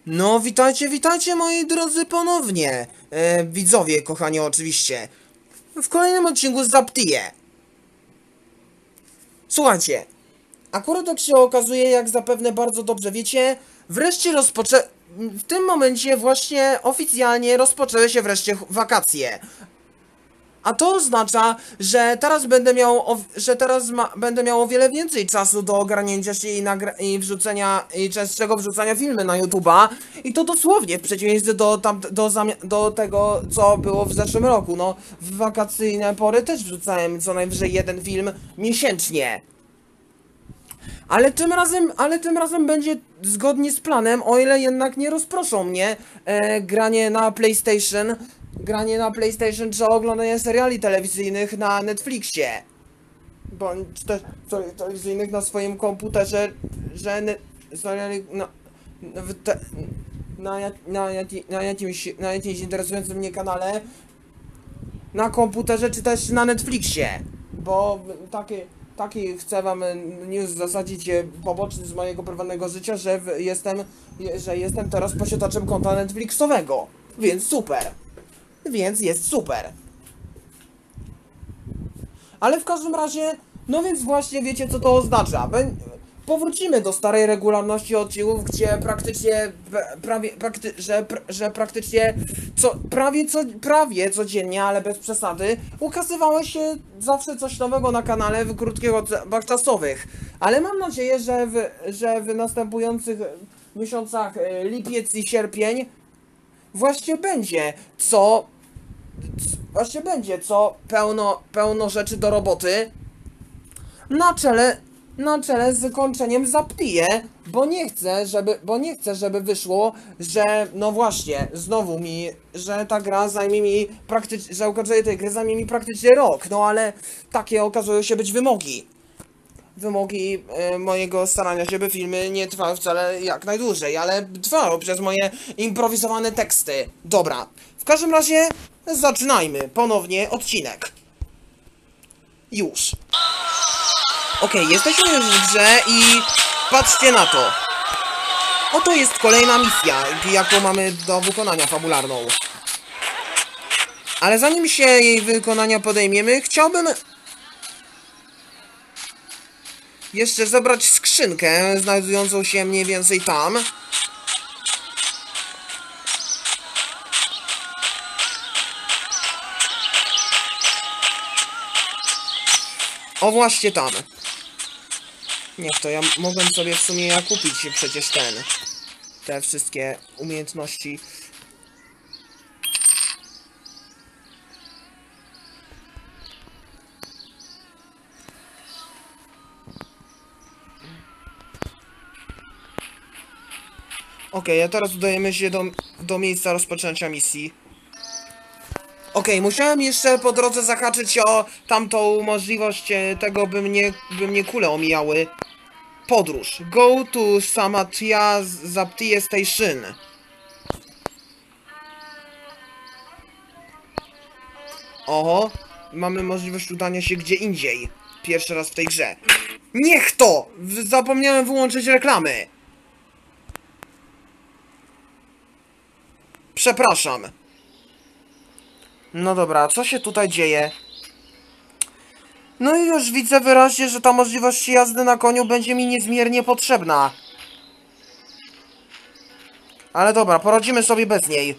No, witajcie, witajcie moi drodzy ponownie. Widzowie, kochani, oczywiście. W kolejnym odcinku z Zaptije. Słuchajcie, akurat tak się okazuje, jak zapewne bardzo dobrze wiecie, wreszcie w tym momencie właśnie oficjalnie rozpoczęły się wreszcie wakacje. A to oznacza, że teraz będę miał o wiele więcej czasu do ogarnięcia się i wrzucenia i częstszego wrzucania filmy na YouTube'a. I to dosłownie w przeciwieństwie do tego, co było w zeszłym roku. No, w wakacyjne pory też wrzucałem co najwyżej jeden film miesięcznie. Ale tym razem będzie zgodnie z planem, o ile jednak nie rozproszą mnie granie na PlayStation czy oglądanie seriali telewizyjnych na Netflixie. Bądź też telewizyjnych na swoim komputerze, seriali w te, na jakimś interesującym mnie kanale na komputerze czy też na Netflixie. Bo taki chcę wam news zasadzić poboczny z mojego prywatnego życia, że jestem teraz posiadaczem konta Netflixowego. Więc super. Więc jest super. Ale w każdym razie, no więc właśnie wiecie co to oznacza. Powrócimy do starej regularności odcinków, gdzie praktycznie, praktycznie prawie codziennie, ale bez przesady, ukazywało się zawsze coś nowego na kanale w krótkich odcinkach czasowych. Ale mam nadzieję, że w następujących miesiącach lipiec i sierpień właśnie będzie co pełno rzeczy do roboty na czele z kończeniem Zaptije, bo nie chcę, żeby wyszło, że no właśnie, że ta gra zajmie mi że ukończenie tej gry zajmie mi praktycznie rok, no ale takie okazują się być wymogi mojego starania się, by filmy nie trwały wcale jak najdłużej, ale trwały przez moje improwizowane teksty. Dobra, w każdym razie zaczynajmy ponownie odcinek. Już. Okej, jesteśmy już w grze i patrzcie na to. Oto jest kolejna misja, jaką mamy do wykonania fabularną. Ale zanim się jej wykonania podejmiemy, chciałbym jeszcze zebrać skrzynkę znajdującą się mniej więcej tam. O właśnie tam. Niech to ja mogłem sobie w sumie kupić przecież te wszystkie umiejętności. Okej, a teraz udajemy się do miejsca rozpoczęcia misji. Okej, musiałem jeszcze po drodze zahaczyć o tamtą możliwość tego, by mnie kule omijały. Podróż. Go to Samatya Zaptiye Station. Oho, mamy możliwość udania się gdzie indziej. Pierwszy raz w tej grze. Niech to! Zapomniałem wyłączyć reklamy. Przepraszam. No dobra, co się tutaj dzieje? No i już widzę wyraźnie, że ta możliwość jazdy na koniu będzie mi niezmiernie potrzebna. Ale dobra, poradzimy sobie bez niej.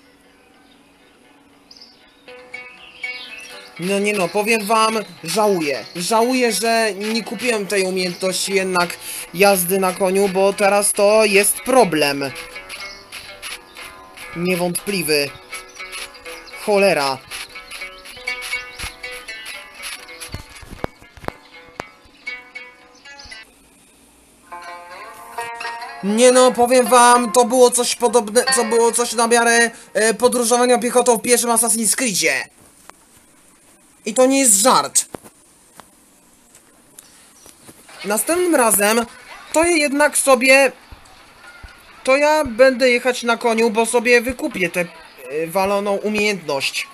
No nie no, powiem wam, żałuję. Żałuję, że nie kupiłem tej umiejętności jednak jazdy na koniu, bo teraz to jest problem. Niewątpliwy. Cholera. Nie no, powiem wam, to było coś na miarę podróżowania piechotą w pierwszym Assassin's Creedzie. I to nie jest żart. Następnym razem to ja będę jechać na koniu, bo sobie wykupię tę waloną umiejętność.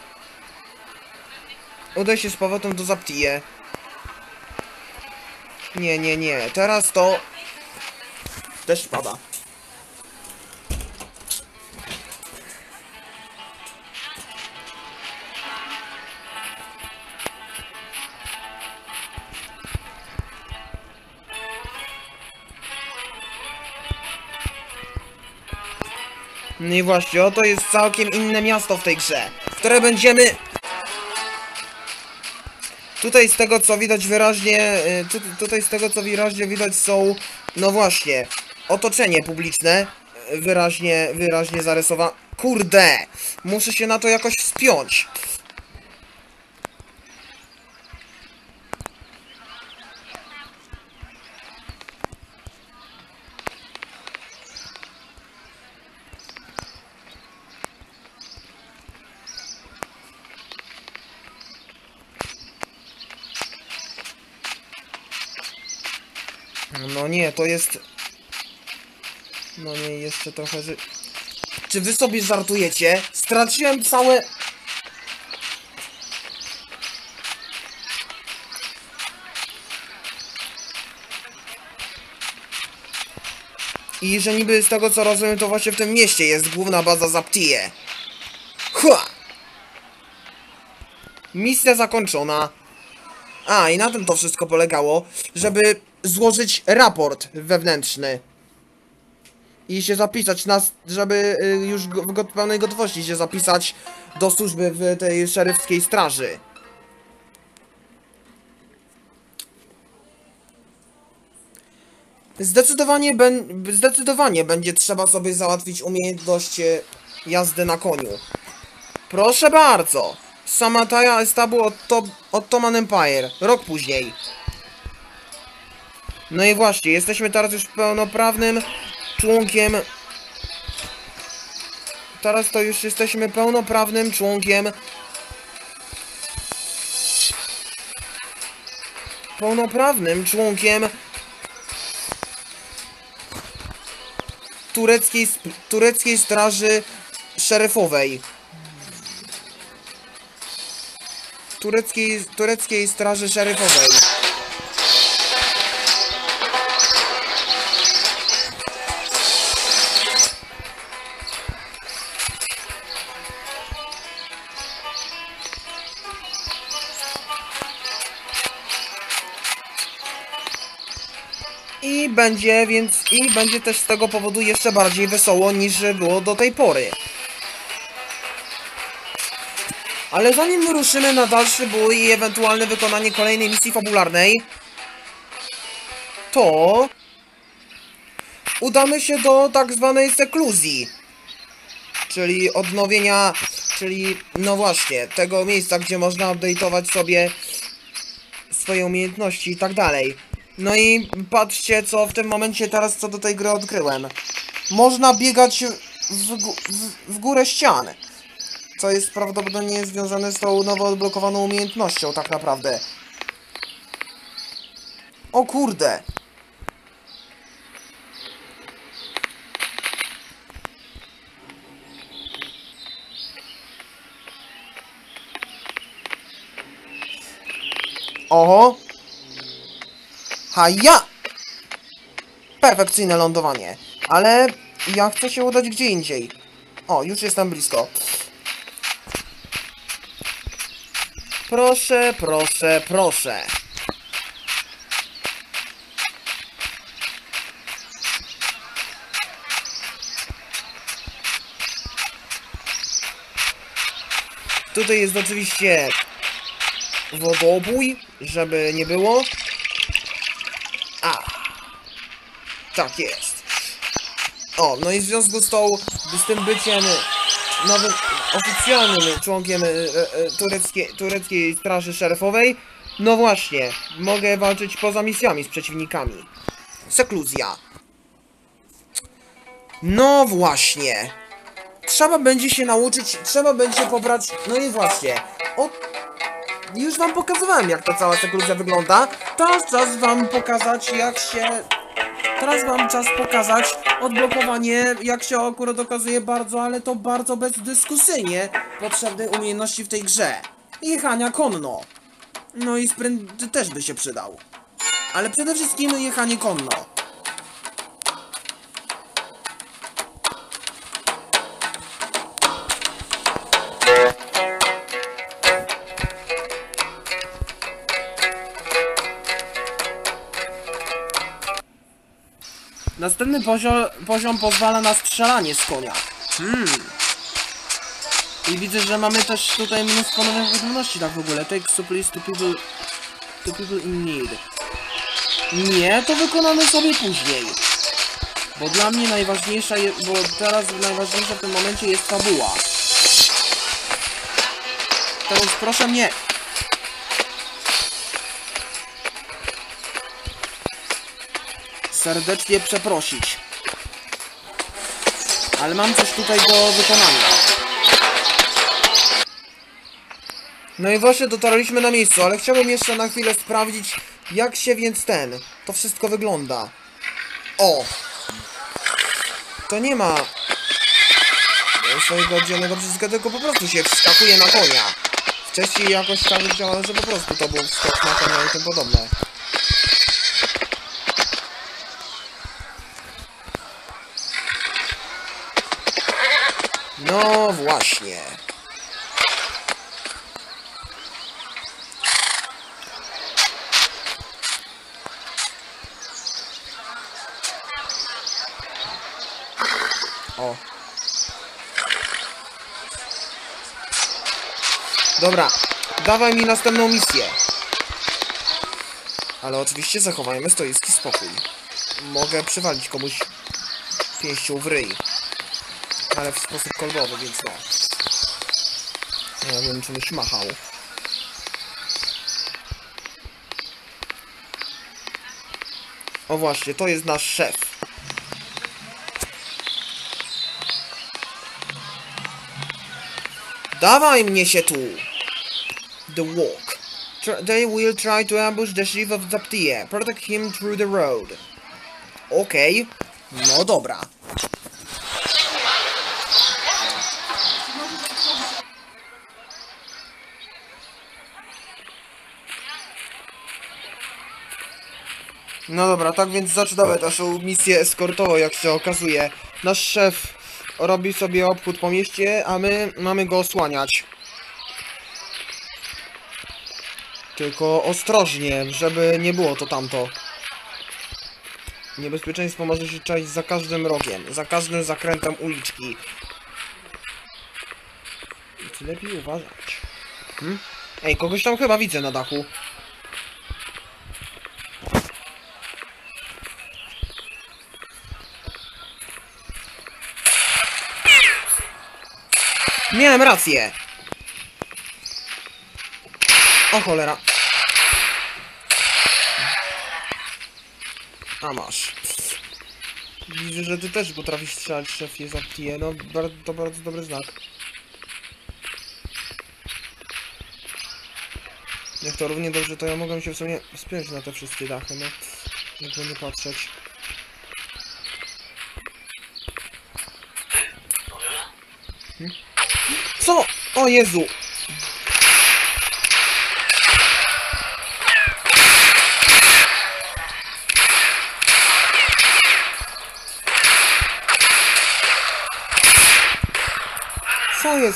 Udaj się z powrotem do Zaptije. Nie, nie, nie. Teraz to... Deszcz pada. No i właśnie, oto jest całkiem inne miasto w tej grze, które będziemy... Tutaj z tego co widać wyraźnie, tutaj z tego co wyraźnie widać są, no właśnie, otoczenie publiczne, wyraźnie zarysowane. Kurde! Muszę się na to jakoś wspiąć. No nie, to jest... No nie, jeszcze trochę Czy wy sobie żartujecie? Straciłem całe... I że niby z tego co rozumiem, to właśnie w tym mieście jest główna baza Zaptie. Ha! Misja zakończona. A, i na tym to wszystko polegało, żeby złożyć raport wewnętrzny. I się zapisać, żeby już w pełnej gotowości się zapisać do służby w tej szeryfskiej straży. Zdecydowanie będzie trzeba sobie załatwić umiejętność jazdy na koniu. Proszę bardzo! Samataja Estabu Ottoman Empire. Rok później. No i właśnie, jesteśmy teraz już pełnoprawnym członkiem... Teraz to już jesteśmy pełnoprawnym członkiem... tureckiej straży szeryfowej. Tureckiej straży szeryfowej. I będzie też z tego powodu jeszcze bardziej wesoło niż było do tej pory. Ale zanim ruszymy na dalszy bój i ewentualne wykonanie kolejnej misji fabularnej, to udamy się do tak zwanej sekluzji, czyli odnowienia, czyli no właśnie, tego miejsca, gdzie można update'ować sobie swoje umiejętności i tak dalej. No i patrzcie, co w tym momencie teraz co do tej gry odkryłem. Można biegać w górę ścian. Co jest prawdopodobnie związane z tą nowo odblokowaną umiejętnością, tak naprawdę. O kurde! Oho! Haja! Perfekcyjne lądowanie. Ale ja chcę się udać gdzie indziej. O, już jestem blisko. Proszę, proszę, proszę. Tutaj jest oczywiście wodobój, żeby nie było. A, tak jest. O, no i w związku z tym byciem nowym, oficjalnym członkiem tureckiej straży szeryfowej, no właśnie, mogę walczyć poza misjami z przeciwnikami. Sekluzja. No właśnie. Trzeba będzie się nauczyć, trzeba będzie pobrać, no i właśnie. Już wam pokazywałem, jak ta cała sekluzja wygląda. Teraz czas wam pokazać, Teraz wam czas pokazać odblokowanie, jak się akurat okazuje, ale to bardzo bezdyskusyjnie potrzebnej umiejętności w tej grze. Jechania konno. No i sprint też by się przydał. ale przede wszystkim jechanie konno. Następny poziom pozwala na strzelanie z konia. I widzę, że mamy też tutaj mnóstwo nowych umiejętności, tak w ogóle. Take supplies to people in need. Nie, to wykonamy sobie później. Bo dla mnie najważniejsza bo teraz najważniejsza w tym momencie jest fabuła. Teraz proszę mnie. Serdecznie przeprosić. Ale mam coś tutaj do wykonania. No i właśnie dotarliśmy na miejsce, ale chciałbym jeszcze na chwilę sprawdzić, jak się więc to wszystko wygląda. O! To nie ma swojego oddzielnego przyciska, tylko po prostu się wskakuje na konia. Wcześniej jakoś tak działało, że po prostu to był skok na konia i tym podobne. No właśnie. O. Dobra, dawaj mi następną misję. Ale oczywiście zachowajmy stoicki spokój. Mogę przywalić komuś pięścią w ryj. Ale w sposób kolbowy, więc no. Ja bym czymś machał. O właśnie, to jest nasz szef. Dawaj mnie się tu! The walk. They will try to ambush the chief of Zaptieh. Protect him through the road. Okej. No dobra. No dobra, tak więc zaczynamy naszą misję eskortową, jak się okazuje. Nasz szef robi sobie obchód po mieście, a my mamy go osłaniać. Tylko ostrożnie, żeby nie było to tamto. Niebezpieczeństwo może się czaić za każdym rogiem, za każdym zakrętem uliczki. I lepiej uważać. Ej, kogoś tam chyba widzę na dachu. Miałem rację! O cholera. A masz. Widzę, że ty też potrafisz strzelać, szefie Zaptieh. No, to bardzo dobry znak. Jak to równie dobrze, to ja mogę się w sumie spiąć na te wszystkie dachy, no. Jak nie patrzeć. Co? O Jezu! Co jest?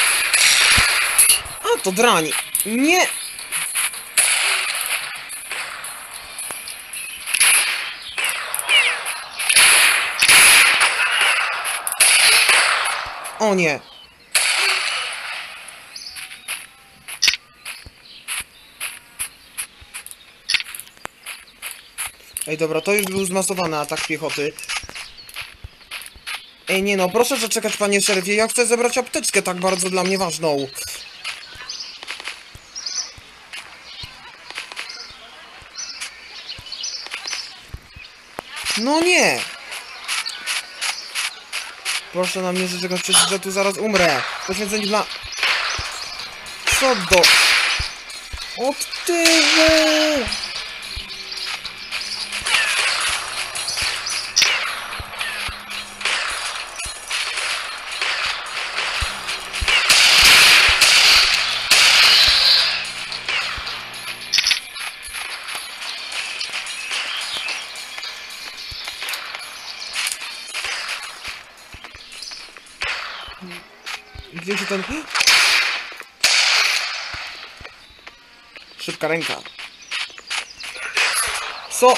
A, to drań! Nie! O nie! Ej, dobra, to już był zmasowany atak piechoty. Ej, nie no, proszę zaczekać, panie szeryfie, ja chcę zebrać apteczkę tak bardzo dla mnie ważną. No nie! Proszę na mnie zaczekać, przecież ja tu zaraz umrę. Poświęcenie dla... Co do... Od tyłu! Gdzie się ten... Szybka ręka. Co?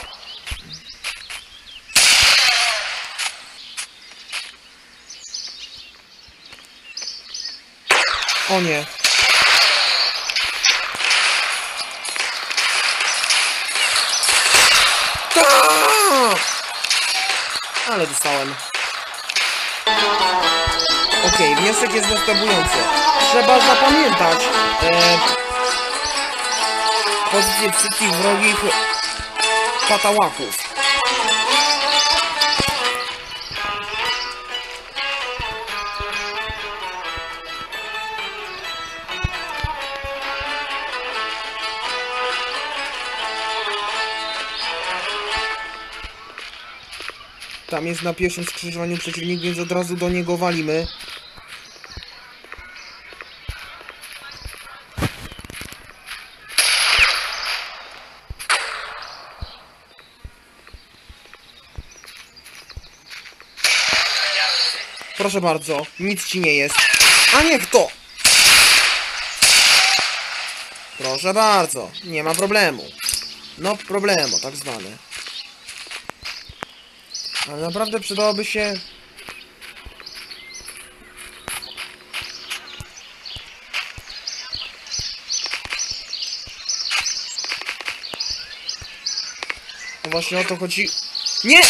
O nie. Ale dostałem. Okej, wniosek jest następujący. Trzeba zapamiętać pozycję wszystkich wrogich patałaków. Tam jest na pierwszym skrzyżowaniu przeciwnik, więc od razu do niego walimy. Proszę bardzo, nic ci nie jest. A niech to! Proszę bardzo, nie ma problemu. No problemu, tak zwany. Ale naprawdę przydałoby się... No właśnie o to chodzi... Nie!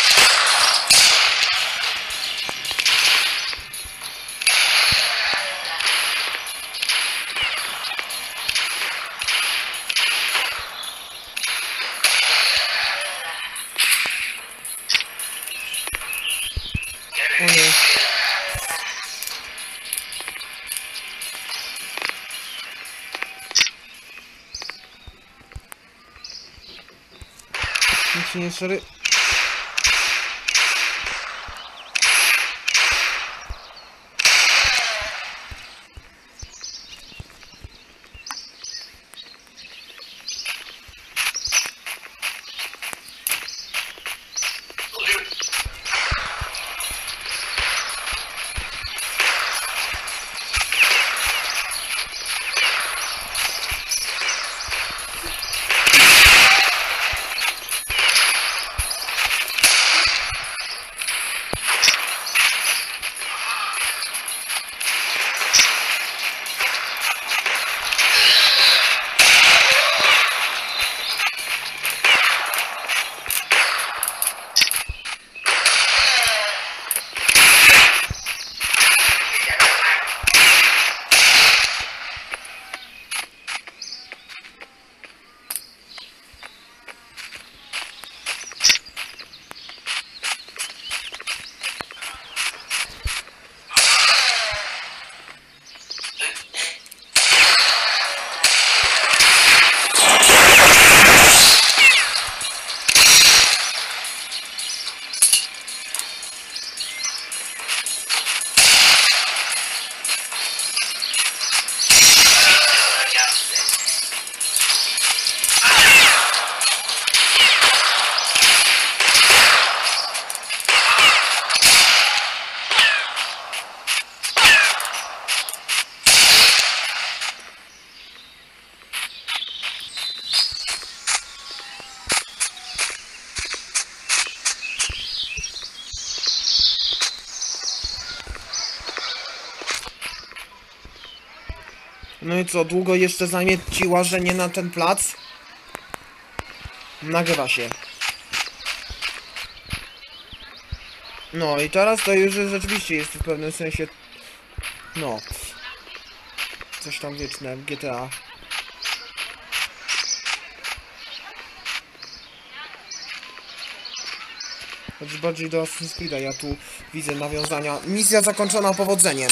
O nie. Nic nie sorry. No i co, długo jeszcze zajmie ci łażenie na ten plac? Nagrywa się. No i teraz to już rzeczywiście jest w pewnym sensie... No. Coś tam wieczne w GTA. Choć bardziej do Assassin's Creed'a, ja tu widzę nawiązania. Misja zakończona powodzeniem.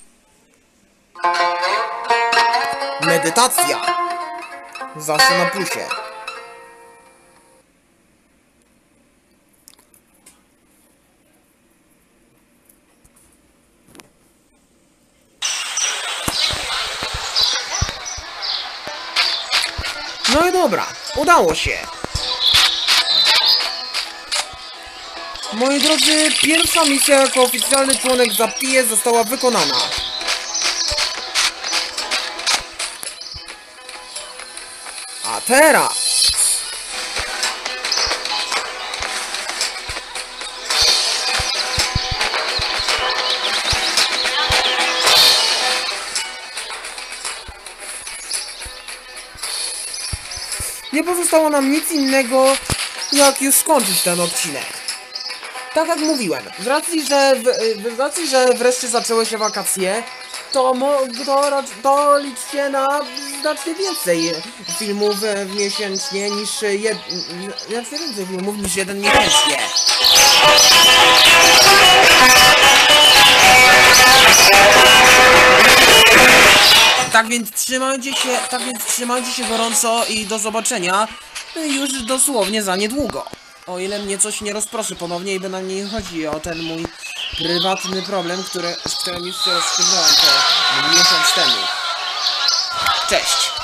Medytacja. Zawsze na plusie. No i dobra, udało się. Moi drodzy, pierwsza misja jako oficjalny członek Zapije została wykonana. bohatera. Nie pozostało nam nic innego, jak już skończyć ten odcinek. Tak jak mówiłem, z racji, że wreszcie zaczęły się wakacje, to liczcie na znacznie więcej filmów miesięcznie niż znacznie więcej filmów niż jeden miesięcznie. Tak więc trzymajcie się gorąco i do zobaczenia już dosłownie za niedługo. O ile mnie coś nie rozproszy ponownie i bynajmniej nie chodzi o ten mój prywatny problem, z którym już się rozstrzygnąłem miesiąc temu. Cześć!